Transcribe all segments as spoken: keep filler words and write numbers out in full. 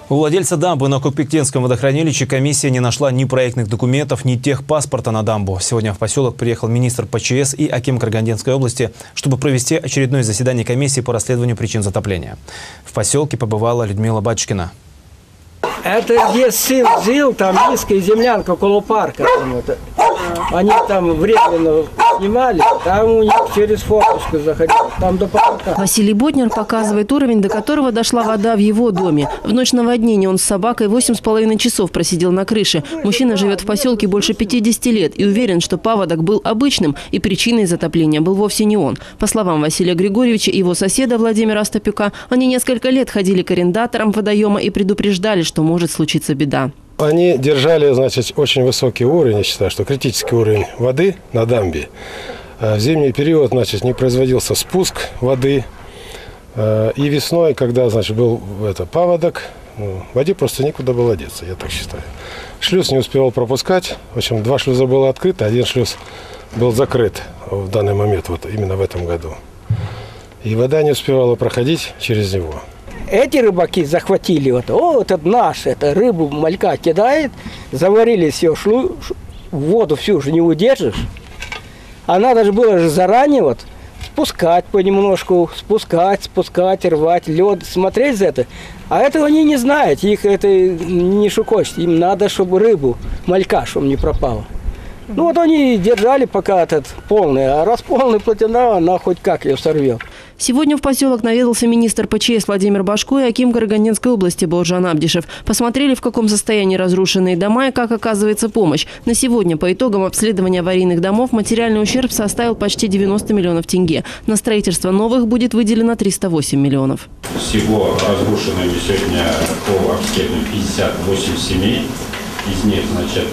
У владельца дамбы на Кокпектинском водохранилище комиссия не нашла ни проектных документов, ни техпаспорта на дамбу. Сегодня в поселок приехал министр ПЧС и аким Карагандинской области, чтобы провести очередное заседание комиссии по расследованию причин затопления. В поселке побывала Людмила Батюшкина. Это где сын жил, там низкая землянка около парка. Там это. Они там временно снимали, там у них через форточку заходили, там до парка. Василий Ботнер показывает уровень, до которого дошла вода в его доме. В ночь наводнения он с собакой восемь с половиной часов просидел на крыше. Мужчина живет в поселке больше пятидесяти лет и уверен, что паводок был обычным, и причиной затопления был вовсе не он. По словам Василия Григорьевича и его соседа Владимира Остапюка, они несколько лет ходили к арендаторам водоема и предупреждали, что может случиться беда. Они держали, значит, очень высокий уровень, я считаю, что критический уровень воды на дамбе. В зимний период, значит, не производился спуск воды. И весной, когда, значит, был это, паводок, ну, воде просто некуда было деться, я так считаю. Шлюз не успевал пропускать. В общем, два шлюза было открыто, один шлюз был закрыт в данный момент, вот именно в этом году. И вода не успевала проходить через него. Эти рыбаки захватили, вот, о, вот это наш, это рыбу малька кидает, заварили все, шлю, воду всю уже не удержишь. А надо же было же заранее вот спускать понемножку, спускать, спускать, рвать лед, смотреть за это. А этого они не знают, их это не шукочет, им надо, чтобы рыбу, малька, чтобы не пропала. Ну вот они держали пока этот полный, а раз полный плотина, она хоть как ее сорвет. Сегодня в поселок наведался министр ПЧС Владимир Башко и аким Карагандинской области Боржан Абдишев. Посмотрели, в каком состоянии разрушенные дома и как оказывается помощь. На сегодня по итогам обследования аварийных домов материальный ущерб составил почти девяносто миллионов тенге. На строительство новых будет выделено триста восемь миллионов. Всего разрушенными сегодня по обследованию пятьдесят восемь семей. Из них, значит,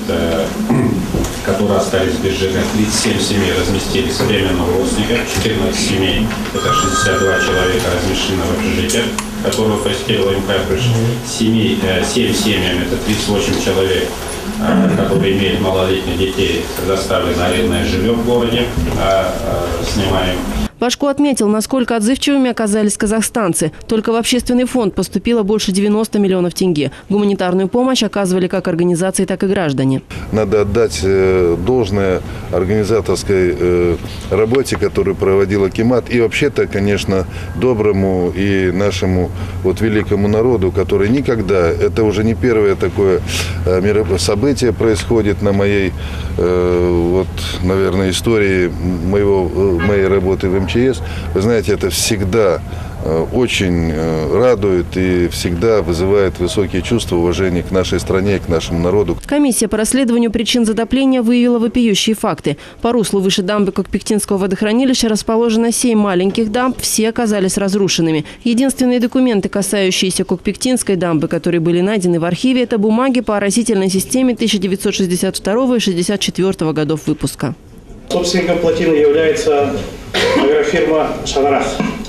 которые остались без жилья, тридцать семь семей разместили с временного родственника, четырнадцать семей, это шестьдесят два человека размещены в общежитиях, которые происходило им семей, семь семьям, это тридцать восемь человек, которые имеют малолетних детей, предоставлено арендное жилье в городе, снимаем. Башко отметил, насколько отзывчивыми оказались казахстанцы. Только в общественный фонд поступило больше девяноста миллионов тенге. Гуманитарную помощь оказывали как организации, так и граждане. Надо отдать должное организаторской работе, которую проводил акимат. И вообще-то, конечно, доброму и нашему вот великому народу, который никогда, это уже не первое такое событие происходит на моей, вот, наверное, истории моего, моей работы в МЧС. Вы знаете, это всегда очень радует и всегда вызывает высокие чувства уважения к нашей стране, к нашему народу. Комиссия по расследованию причин затопления выявила вопиющие факты. По руслу выше дамбы Кокпектинского водохранилища расположено семь маленьких дамб, все оказались разрушенными. Единственные документы, касающиеся Кокпектинской дамбы, которые были найдены в архиве, это бумаги по оросительной системе тысяча девятьсот шестьдесят второго и шестьдесят четвёртого годов выпуска. Собственником плотины является агрофирма «Шанрах»,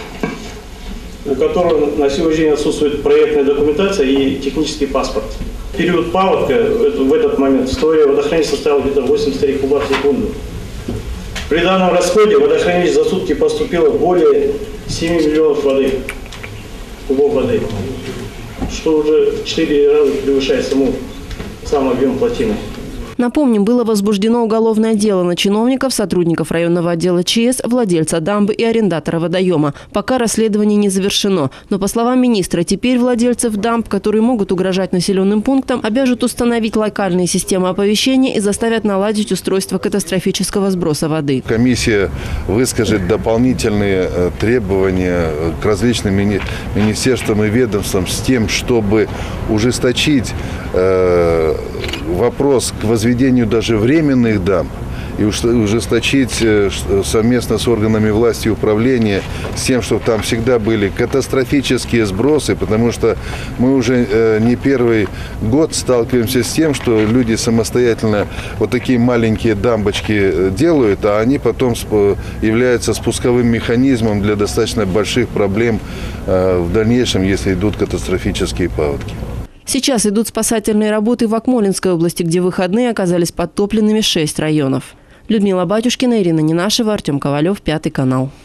у которого на сегодняшний день отсутствует проектная документация и технический паспорт. В период паводка, в этот момент, стоимость водохранилища составила где-то восемьдесят кубов в секунду. При данном расходе водохранилище за сутки поступило более семи миллионов воды, кубов воды, что уже в четыре раза превышает саму, сам объем плотины. Напомним, было возбуждено уголовное дело на чиновников, сотрудников районного отдела ЧС, владельца дамбы и арендатора водоема. Пока расследование не завершено. Но, по словам министра, теперь владельцев дамб, которые могут угрожать населенным пунктам, обяжут установить локальные системы оповещения и заставят наладить устройство катастрофического сброса воды. Комиссия выскажет дополнительные требования к различным мини министерствам и ведомствам с тем, чтобы ужесточить э, вопрос к возведению даже временных дамб и ужесточить совместно с органами власти и управления с тем, чтобы там всегда были катастрофические сбросы, потому что мы уже не первый год сталкиваемся с тем, что люди самостоятельно вот такие маленькие дамбочки делают, а они потом являются спусковым механизмом для достаточно больших проблем в дальнейшем, если идут катастрофические паводки. Сейчас идут спасательные работы в Акмолинской области, где в выходные оказались подтопленными шесть районов. Людмила Батюшкина, Ирина Ненашева, Артем Ковалев, Пятый канал.